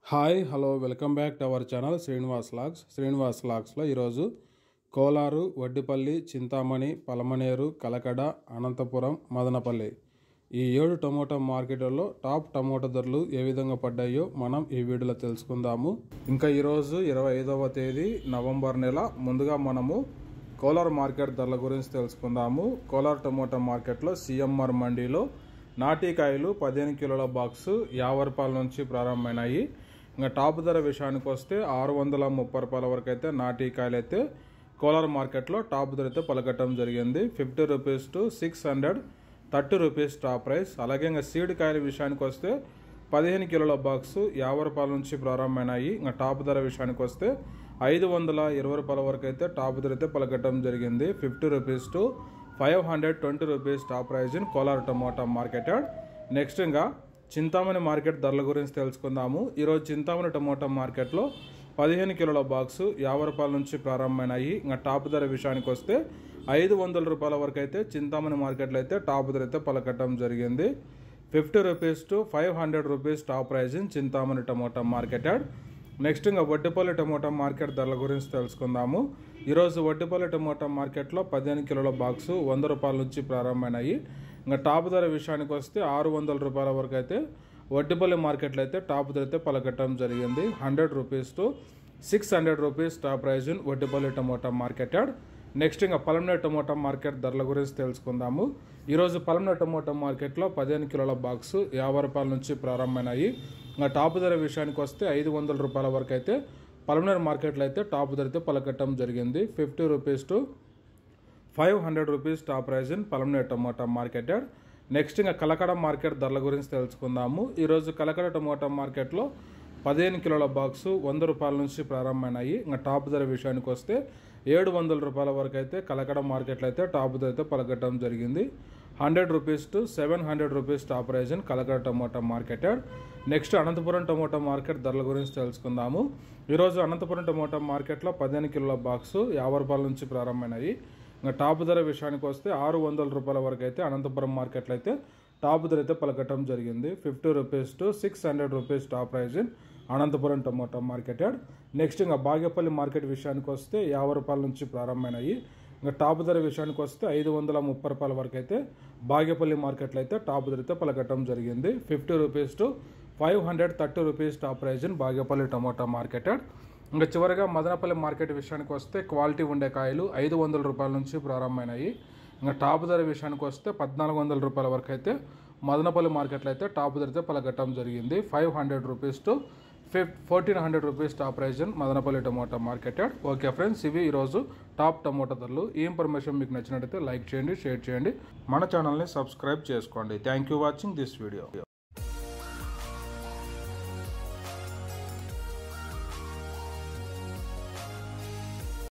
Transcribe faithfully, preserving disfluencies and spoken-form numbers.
Hi hello welcome back to our channel Srinivas logs Srinivas లాగ్స్లో ఈరోజు కోలారు, వడ్డిపల్లి, చింతామణి, పలమనేరు, కలకడ, అనంతపురం, మదనపల్లి ఈ ఏడు టమోటా మార్కెట్లలో టాప్ టమోటా ధరలు ఏ విధంగా పడ్డాయో మనం ఈ వీడియోలో తెలుసుకుందాము. ఇంకా ఈరోజు ఇరవై ఐదవ తేదీ నవంబర్ నెల. ముందుగా మనము కోలార్ మార్కెట్ ధరల గురించి తెలుసుకుందాము. కోలార్ టమోటా మార్కెట్లో సిఎంఆర్ మండీలో నాటికాయలు పదిహేను కిలోల బాక్సు యాభై రూపాయల నుంచి ప్రారంభమైనాయి. ఇంకా టాప్ ధర విషయానికి వస్తే ఆరు వందల ముప్పై రూపాయల వరకు అయితే నాటికాయలు అయితే కోలార్ మార్కెట్లో టాప్ ధర అయితే పలకటం జరిగింది. Fifty rupees to six hundred thirty rupees top price. అలాగే ఇంకా సీడ్ కాయల విషయానికి వస్తే పదిహేను కిలోల బాక్సు యాభై రూపాయల నుంచి ప్రారంభమైనాయి. ఇంకా టాప్ ధర విషయానికి వస్తే ఐదు వందల ఇరవై రూపాయల వరకు అయితే టాప్ ధర అయితే పలకటం జరిగింది. Fifty rupees to five hundred twenty rupees top praise in Kolar tomato market. Next ఇంకా చింతామణి మార్కెట్ ధరల గురించి తెలుసుకుందాము. ఈరోజు చింతామణి టమోటా మార్కెట్లో పదిహేను కిలోల బాక్సు యాభై రూపాయల నుంచి ప్రారంభమైనాయి. ఇంకా టాప్ ధర విషయానికి వస్తే ఐదు వందల రూపాయల వరకు అయితే చింతామణి మార్కెట్లో అయితే టాప్ ధర అయితే పలకటం జరిగింది. Fifty rupees to five hundred rupees top praise in Chintamani tomato market. Next ఇంకా వడ్డిపల్లి టమోటా మార్కెట్ ధరల గురించి తెలుసుకుందాము. ఈరోజు వడ్డిపల్లి టమోటా మార్కెట్లో పదిహేను కిలోల బాక్సు వంద రూపాయల నుంచి ప్రారంభమైనాయి. ఇంకా టాప్ ధర విషయానికి వస్తే ఆరు వందల రూపాయల వరకు అయితే వడ్డిపల్లి మార్కెట్లో అయితే టాప్ ధర అయితే పలకటం జరిగింది. Hundred rupees to six hundred rupees top praise in Vaddipalli tomato market. Next ఇంకా పలమనేరు టమోటా మార్కెట్ ధరల గురించి తెలుసుకుందాము. ఈరోజు పలమనేరు టమోటా మార్కెట్లో పదిహేను కిలోల బాక్సు యాభై రూపాయల నుంచి ప్రారంభమైనాయి. ఇంకా టాప్ ధర విషయానికి వస్తే ఐదు వందల రూపాయల వరకు అయితే పలమనేరు మార్కెట్లో అయితే టాప్ ధర అయితే పలకటం జరిగింది. Fifty rupees to five hundred rupees top praise in Palamaneru tomato market. Next ఇంకా కలకడ మార్కెట్ ధరల గురించి తెలుసుకుందాము. ఈరోజు కలకడ టమోటా మార్కెట్లో పదిహేను కిలోల బాక్సు వంద రూపాయల నుంచి ప్రారంభమైనాయి. ఇంకా టాప్ ధర విషయానికి వస్తే ఏడు వందల రూపాయల వరకు అయితే కలకడ మార్కెట్లో అయితే టాప్ ధర అయితే పలకటం జరిగింది. Hundred rupees to seven hundred rupees top praise in Kalakada tomato market. Next Anantapuram tomato market ధరల గురించి తెలుసుకుందాము. ఈరోజు అనంతపురం టమోటా మార్కెట్లో పదిహేను కిలోల బాక్సు యాభై రూపాయల నుంచి ప్రారంభమైనాయి. ఇంకా టాప్ ధర విషయానికి వస్తే ఆరు వందల రూపాయల వరకు అయితే అనంతపురం మార్కెట్లో అయితే టాప్ ధర అయితే పలకటం జరిగింది. Fifty rupees to six hundred rupees top praise in Anantapuram tomato market. Next ఇంకా బాగేపల్లి మార్కెట్ విషయానికి వస్తే యాభై రూపాయల నుంచి ప్రారంభమైనాయి. ఇంకా టాప్ ధర విషయానికి వస్తే ఐదు వందల ముప్పై రూపాయల వరకు అయితే బాగేపల్లి మార్కెట్లో అయితే టాప్ ధర అయితే పలకటం జరిగింది. Fifty rupees to five hundred thirty rupees top praise in Bagepalli tomato market. ఇంకా చివరిగా మదనపల్లి మార్కెట్ విషయానికి వస్తే క్వాలిటీ ఉండే కాయలు ఐదు వందల రూపాయల నుంచి ప్రారంభమైనాయి. ఇంకా టాప్ ధర విషయానికి వస్తే పద్నాలుగు వందల రూపాయల వరకు అయితే మదనపల్లి మార్కెట్లో అయితే టాప్ ధర అయితే పలకటం జరిగింది. Five hundred rupees to fif fourteen hundred rupees top praise in Madanapalle tomato market. Okay friends, ఇవి ఈరోజు టాప్ టమోటా ధరలు. ఈ ఇన్ఫర్మేషన్ మీకు నచ్చినట్టయితే లైక్ చేయండి, షేర్ చేయండి, మన ఛానల్ని సబ్స్క్రైబ్ చేసుకోండి. Thank you watching this video.